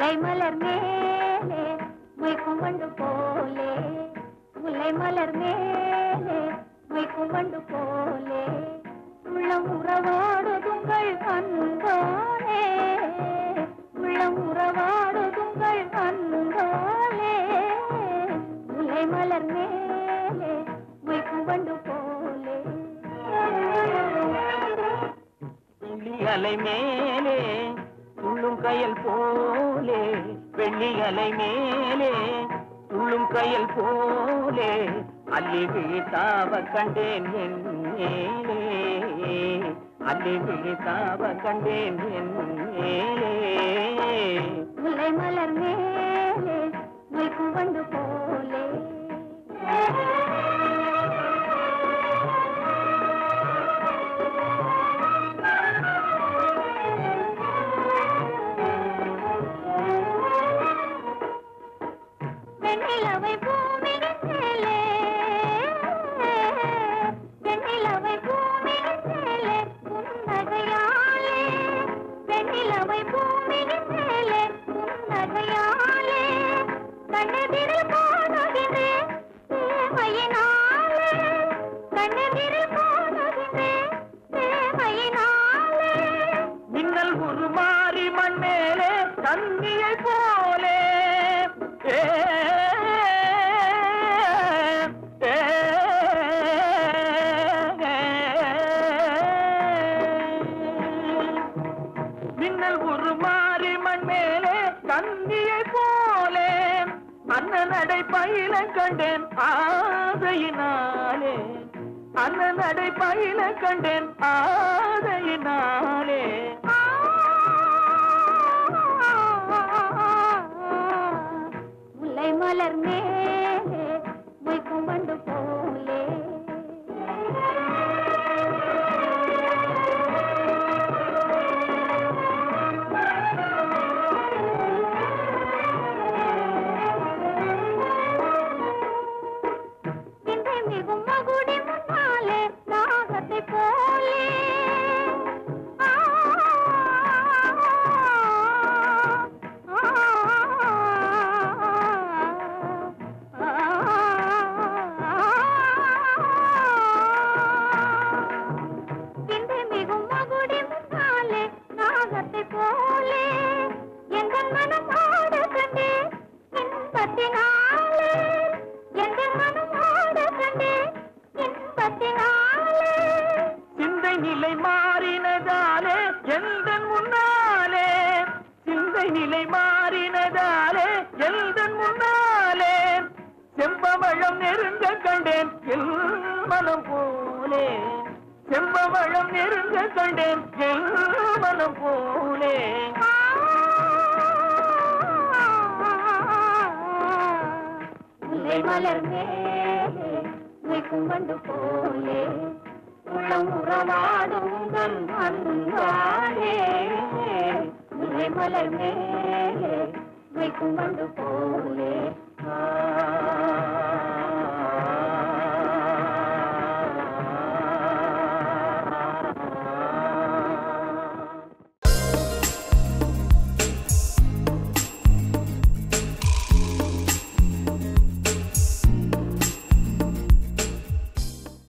முல்லை மலர் மேலே மொய்க்கும் வண்டு போலே, முல்லை மலர் மேலே மொய்க்கும் வண்டு போலே, உள்ளம் உறவாடுதுங்கள் அன்பாலே, உள்ளம் உறவாடுதுங்கள் அன்பாலே, முல்லை மலர் மேலே மொய்க்கும் வண்டு போலே. வெள்ளி அலை மேலே துள்ளும் கயல் போலே, வெள்ளி அலை மேலே துள்ளும் கயல் போலே, அள்ளி விழித்தாவ கண்டேன் என் மேலே, அள்ளி விழித்தாவ கண்டேன் என் மேலே. முல்லை மலர் மேலே மொய்க்கும் வண்டு போலே. வெண்ணிலவை பூமியின் மேலே, வெண்ணிலவை பூமியின் மேலே புன்னகையாலே, வெண்ணிலவை பூமியின் மேலே புன்னகையாலே, கண்ணெதிரில் காணுகிறேன் தேமையினாலே, கண்ணெதிரில் காணுகிறேன் தேமையினாலே. மின்னல் உருமாறி மண்மேலே தண்ணியை போலே, மின்னல் உருமாறி மண்மேலே தண்ணியை போலே, அண்ணனடை பயில கண்டேன் ஆதையினாலே, அண்ணனடை பயில கண்டேன் ஆதையினாலே. முல்லை மலர் மேலே மொய்க்கும் வண்டு போலே. இன்றை மிகும் மகுடி முன்னாலே நாகத்தை போலே, இன்றை மிகும் மகுடி முன்னாலே நாகத்தை போலே, எங்கள் மனம் ஆட கண்டே இன்பத்தினாலே, எங்கள் மனம் ஆட கண்டே இன்பத்தினாலே. சிந்தை நிலை மாறினதாலே எந்தன் முன்னாலே, சிந்தை நிலை மாறினதாலே எந்தன் முன்னாலே, செம்பவளம் நெருங்க கண்டேன் எல் மனம் போலே, செம்பவளம் நெருங்க கண்டேன் எல் மனம் போலே. முல்லை மலர் மேலே மொய்க்கும் வண்டு போலே, உள்ளம் உறவாடும் உங்கள் அன்பாலே, முல்லை மலர் மேலே மொய்க்கும் வண்டு போலே.